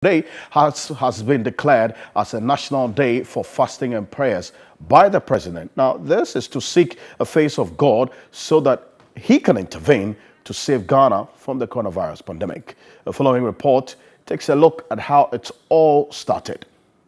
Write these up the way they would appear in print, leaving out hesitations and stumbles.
Today has been declared as a national day for fasting and prayers by the president. Now, this is to seek a face of God so that he can intervene to save Ghana from the coronavirus pandemic. The following report takes a look at how it all started.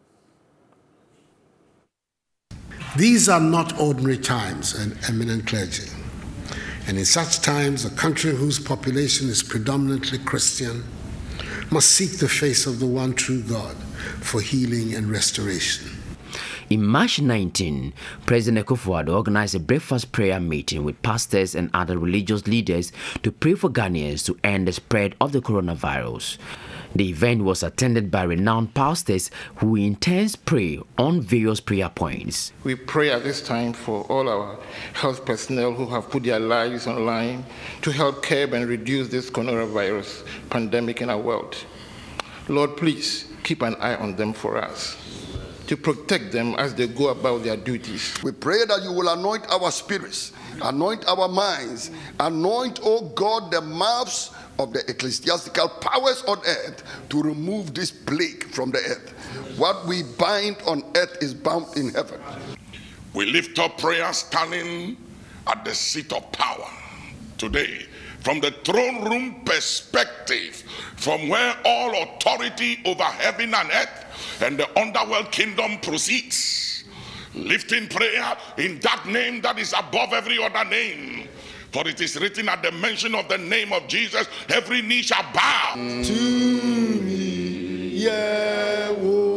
These are not ordinary times, and eminent clergy. And in such times, a country whose population is predominantly Christian must seek the face of the one true God for healing and restoration. In March 19, President Addo organized a breakfast prayer meeting with pastors and other religious leaders to pray for Ghanaians to end the spread of the coronavirus. The event was attended by renowned pastors who in turn pray on various prayer points. We pray at this time for all our health personnel who have put their lives on the line to help curb and reduce this coronavirus pandemic in our world. Lord, please keep an eye on them for us, to protect them as they go about their duties. We pray that you will anoint our spirits, anoint our minds, anoint, oh God, the mouths of the ecclesiastical powers on earth to remove this plague from the earth. What we bind on earth is bound in heaven. We lift up prayer standing at the seat of power today, from the throne room perspective, from where all authority over heaven and earth and the underworld kingdom proceeds, lifting prayer in that name that is above every other name. For it is written, at the mention of the name of Jesus, every knee shall bow. To me, yeah,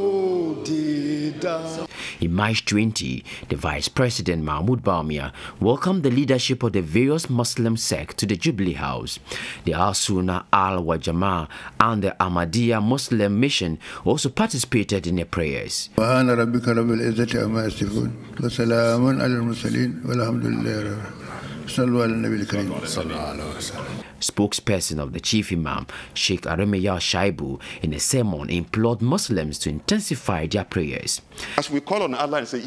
In March 20, the Vice President Mahmoud Bawumia welcomed the leadership of the various Muslim sects to the Jubilee House. The Al-Sunnah Al-Wajama and the Ahmadiyya Muslim Mission also participated in the prayers. Spokesperson of the Chief Imam, Sheikh Aremeya Shaibu, in a sermon implored Muslims to intensify their prayers. As we call on Allah and say,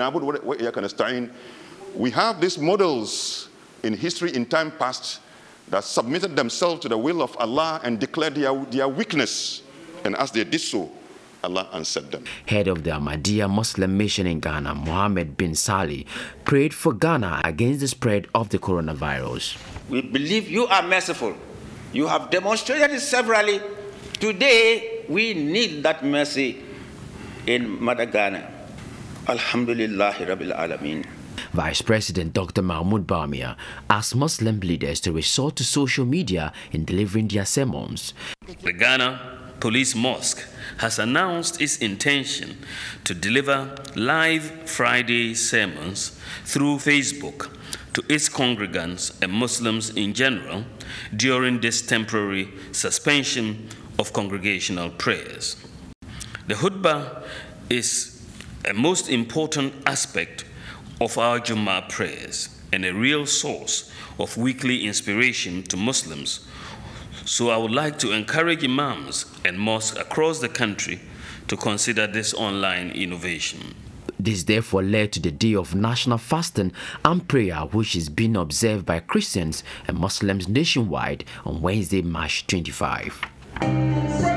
we have these models in history in time past that submitted themselves to the will of Allah and declared their weakness. And as they did so, Allah answered them. Head of the Ahmadiyya Muslim Mission in Ghana, Mohammed bin Salih, prayed for Ghana against the spread of the coronavirus. We believe you are merciful. You have demonstrated it severally. Today, we need that mercy in Mother Ghana. Alhamdulillahi Rabbil Alameen. Vice President Dr. Mahmoud Bawumia asked Muslim leaders to resort to social media in delivering their sermons. The Ghana Police Mosque has announced its intention to deliver live Friday sermons through Facebook to its congregants and Muslims in general during this temporary suspension of congregational prayers. The khutbah is a most important aspect of our Jummah prayers and a real source of weekly inspiration to Muslims. So I would like to encourage imams and mosques across the country to consider this online innovation. This therefore led to the day of national fasting and prayer, which is being observed by Christians and Muslims nationwide on Wednesday, March 25.